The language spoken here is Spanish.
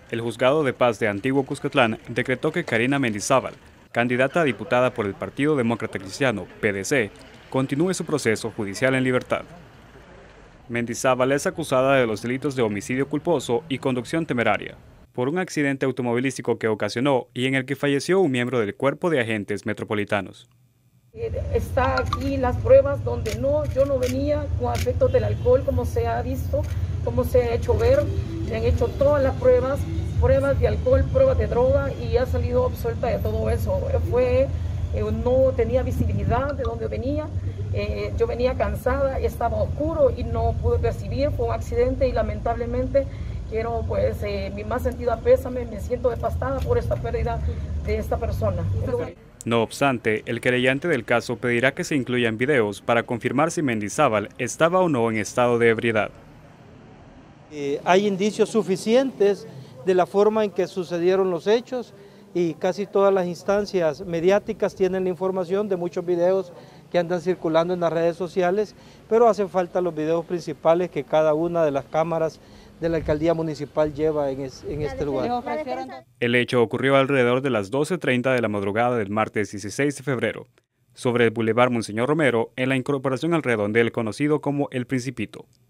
El Juzgado de Paz de Antiguo Cuscatlán decretó que Karina Mendizábal, candidata a diputada por el Partido Demócrata Cristiano, PDC, continúe su proceso judicial en libertad. Mendizábal es acusada de los delitos de homicidio culposo y conducción temeraria, por un accidente automovilístico que ocasionó y en el que falleció un miembro del Cuerpo de Agentes Metropolitanos. Está aquí las pruebas donde yo no venía con efectos del alcohol, como se ha visto, como se ha hecho ver. Se han hecho todas las pruebas de alcohol, pruebas de droga, y ha salido absuelta de todo eso. No tenía visibilidad de dónde venía. Yo venía cansada, estaba oscuro y no pude percibir. Fue un accidente y lamentablemente quiero mi más sentido pésame, me siento devastada por esta pérdida de esta persona. No obstante, el querellante del caso pedirá que se incluyan videos para confirmar si Mendizábal estaba o no en estado de ebriedad. Hay indicios suficientes de la forma en que sucedieron los hechos y casi todas las instancias mediáticas tienen la información de muchos videos que andan circulando en las redes sociales, pero hacen falta los videos principales que cada una de las cámaras de la alcaldía municipal lleva en este lugar. El hecho ocurrió alrededor de las 12:30 de la madrugada del martes 16 de febrero, sobre el Boulevard Monseñor Romero, en la incorporación al redondel conocido como El Principito.